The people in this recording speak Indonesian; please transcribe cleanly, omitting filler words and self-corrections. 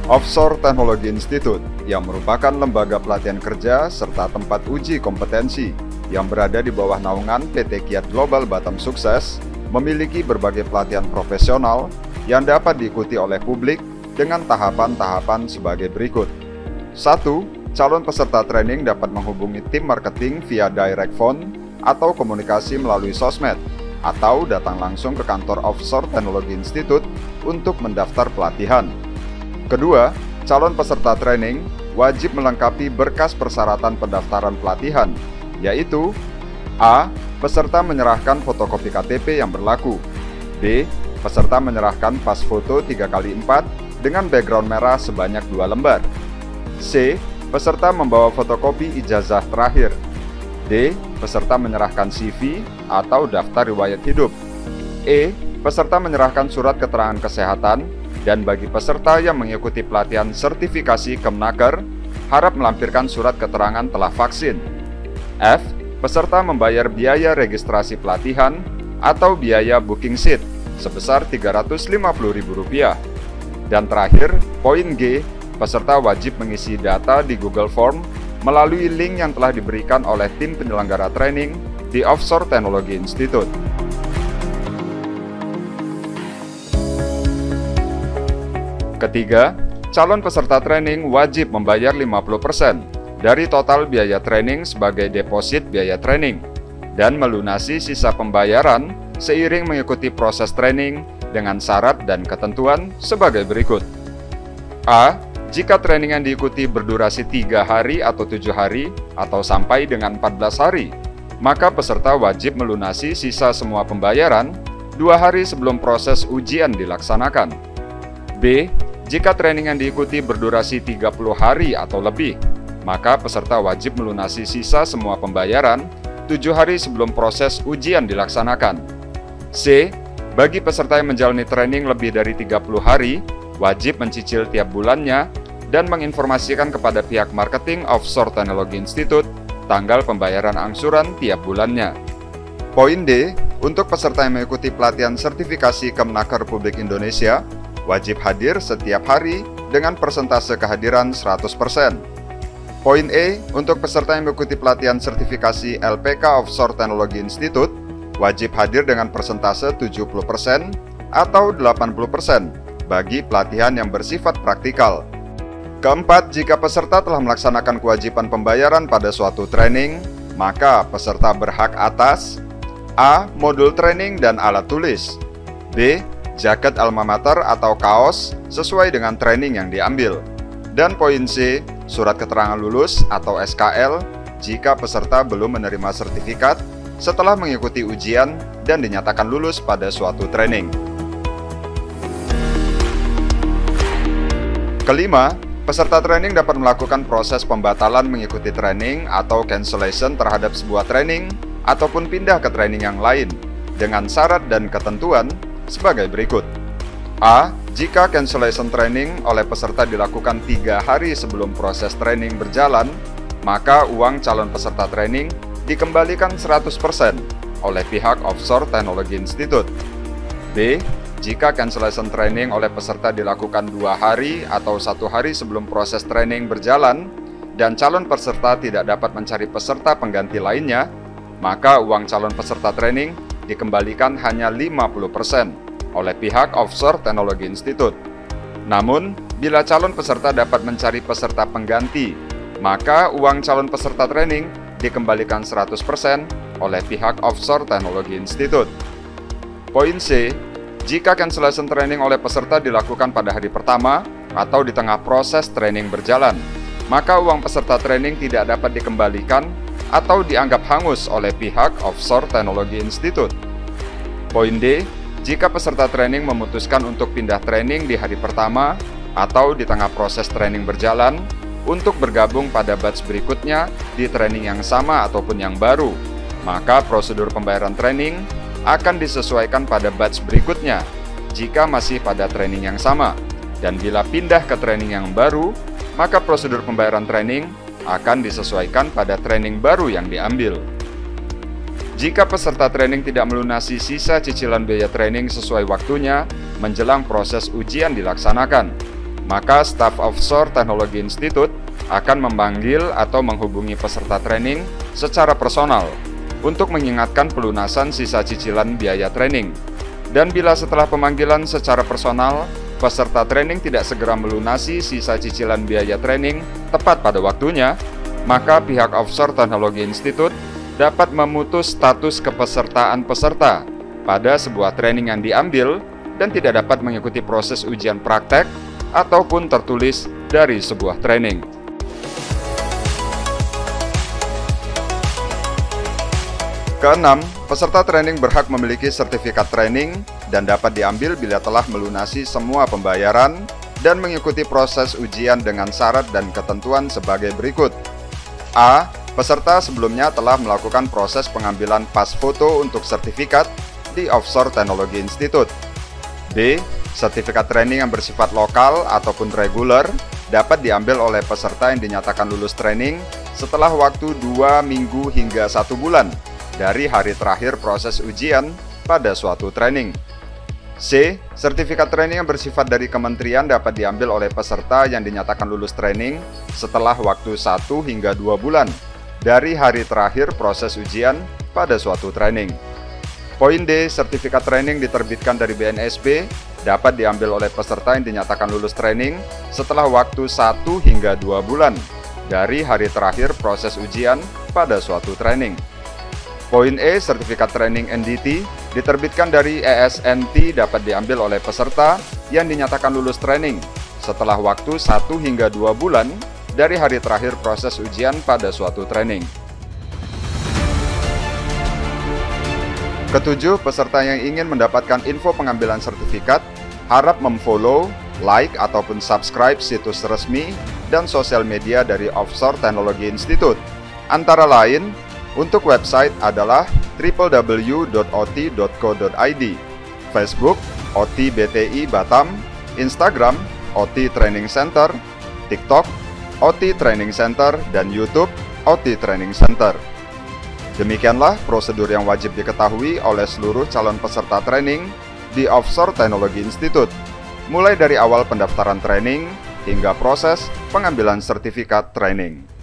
Offshore Technology Institute yang merupakan lembaga pelatihan kerja serta tempat uji kompetensi yang berada di bawah naungan PT Kiat Global Batam Sukses memiliki berbagai pelatihan profesional yang dapat diikuti oleh publik dengan tahapan-tahapan sebagai berikut. 1. Calon peserta training dapat menghubungi tim marketing via direct phone atau komunikasi melalui sosmed, atau datang langsung ke kantor Offshore Technology Institute untuk mendaftar pelatihan. Kedua, calon peserta training wajib melengkapi berkas persyaratan pendaftaran pelatihan, yaitu A. Peserta menyerahkan fotokopi KTP yang berlaku. B. Peserta menyerahkan pas foto 3x4 dengan background merah sebanyak 2 lembar. C. Peserta membawa fotokopi ijazah terakhir. D. Peserta menyerahkan CV atau daftar riwayat hidup. E. Peserta menyerahkan surat keterangan kesehatan, dan bagi peserta yang mengikuti pelatihan sertifikasi Kemnaker, harap melampirkan surat keterangan telah vaksin. F. Peserta membayar biaya registrasi pelatihan atau biaya booking seat sebesar Rp350.000. Dan terakhir, poin G, peserta wajib mengisi data di Google Form melalui link yang telah diberikan oleh tim penyelenggara training di Offshore Technology Institute. Ketiga, calon peserta training wajib membayar 50% dari total biaya training sebagai deposit biaya training dan melunasi sisa pembayaran seiring mengikuti proses training dengan syarat dan ketentuan sebagai berikut. A. Jika training yang diikuti berdurasi 3 hari atau 7 hari atau sampai dengan 14 hari, maka peserta wajib melunasi sisa semua pembayaran 2 hari sebelum proses ujian dilaksanakan. B. Jika training yang diikuti berdurasi 30 hari atau lebih, maka peserta wajib melunasi sisa semua pembayaran 7 hari sebelum proses ujian dilaksanakan. C. Bagi peserta yang menjalani training lebih dari 30 hari, wajib mencicil tiap bulannya dan menginformasikan kepada pihak marketing Offshore Technology Institute tanggal pembayaran angsuran tiap bulannya. Poin D, untuk peserta yang mengikuti pelatihan sertifikasi Kemnaker Republik Indonesia, wajib hadir setiap hari dengan persentase kehadiran 100%. Poin E, untuk peserta yang mengikuti pelatihan sertifikasi LPK Offshore Technology Institute, wajib hadir dengan persentase 70% atau 80% bagi pelatihan yang bersifat praktikal. Keempat, jika peserta telah melaksanakan kewajiban pembayaran pada suatu training, maka peserta berhak atas A. Modul training dan alat tulis. B. Jaket alma mater atau kaos sesuai dengan training yang diambil. Dan poin C. Surat keterangan lulus atau SKL jika peserta belum menerima sertifikat setelah mengikuti ujian dan dinyatakan lulus pada suatu training. Kelima, peserta training dapat melakukan proses pembatalan mengikuti training atau cancellation terhadap sebuah training ataupun pindah ke training yang lain dengan syarat dan ketentuan sebagai berikut. A. Jika cancellation training oleh peserta dilakukan 3 hari sebelum proses training berjalan, maka uang calon peserta training dikembalikan 100% oleh pihak Offshore Technology Institute. B. Jika cancellation training oleh peserta dilakukan 2 hari atau 1 hari sebelum proses training berjalan dan calon peserta tidak dapat mencari peserta pengganti lainnya, maka uang calon peserta training dikembalikan hanya 50% oleh pihak Offshore Technology Institute. Namun, bila calon peserta dapat mencari peserta pengganti, maka uang calon peserta training dikembalikan 100% oleh pihak Offshore Technology Institute. Poin C. Jika cancellation training oleh peserta dilakukan pada hari pertama atau di tengah proses training berjalan, maka uang peserta training tidak dapat dikembalikan atau dianggap hangus oleh pihak Offshore Technology Institute. Poin D. Jika peserta training memutuskan untuk pindah training di hari pertama atau di tengah proses training berjalan untuk bergabung pada batch berikutnya di training yang sama ataupun yang baru, maka prosedur pembayaran training akan disesuaikan pada batch berikutnya jika masih pada training yang sama. Dan bila pindah ke training yang baru, maka prosedur pembayaran training akan disesuaikan pada training baru yang diambil. Jika peserta training tidak melunasi sisa cicilan biaya training sesuai waktunya menjelang proses ujian dilaksanakan, maka staf Offshore Technology Institute akan memanggil atau menghubungi peserta training secara personal untuk mengingatkan pelunasan sisa cicilan biaya training. Dan bila setelah pemanggilan secara personal, peserta training tidak segera melunasi sisa cicilan biaya training tepat pada waktunya, maka pihak Offshore Technology Institute dapat memutus status kepesertaan peserta pada sebuah training yang diambil dan tidak dapat mengikuti proses ujian praktek ataupun tertulis dari sebuah training. Keenam, peserta training berhak memiliki sertifikat training dan dapat diambil bila telah melunasi semua pembayaran dan mengikuti proses ujian dengan syarat dan ketentuan sebagai berikut. A. Peserta sebelumnya telah melakukan proses pengambilan pas foto untuk sertifikat di Offshore Technology Institute. B. Sertifikat training yang bersifat lokal ataupun reguler dapat diambil oleh peserta yang dinyatakan lulus training setelah waktu 2 minggu hingga 1 bulan dari hari terakhir proses ujian pada suatu training. C. Sertifikat training yang bersifat dari kementerian dapat diambil oleh peserta yang dinyatakan lulus training setelah waktu 1 hingga 2 bulan dari hari terakhir proses ujian pada suatu training. Poin D. Sertifikat training diterbitkan dari BNSP dapat diambil oleh peserta yang dinyatakan lulus training setelah waktu 1 hingga 2 bulan dari hari terakhir proses ujian pada suatu training. Poin E. Sertifikat training NDT diterbitkan dari ESNT dapat diambil oleh peserta yang dinyatakan lulus training setelah waktu 1 hingga 2 bulan dari hari terakhir proses ujian pada suatu training. Ketujuh, peserta yang ingin mendapatkan info pengambilan sertifikat harap memfollow, like, ataupun subscribe situs resmi dan sosial media dari Offshore Technology Institute. Antara lain, untuk website adalah www.ot.co.id, Facebook, OT BTI Batam, Instagram, OT Training Center, TikTok, OT Training Center, dan YouTube, OT Training Center. Demikianlah prosedur yang wajib diketahui oleh seluruh calon peserta training di Offshore Technology Institute, mulai dari awal pendaftaran training hingga proses pengambilan sertifikat training.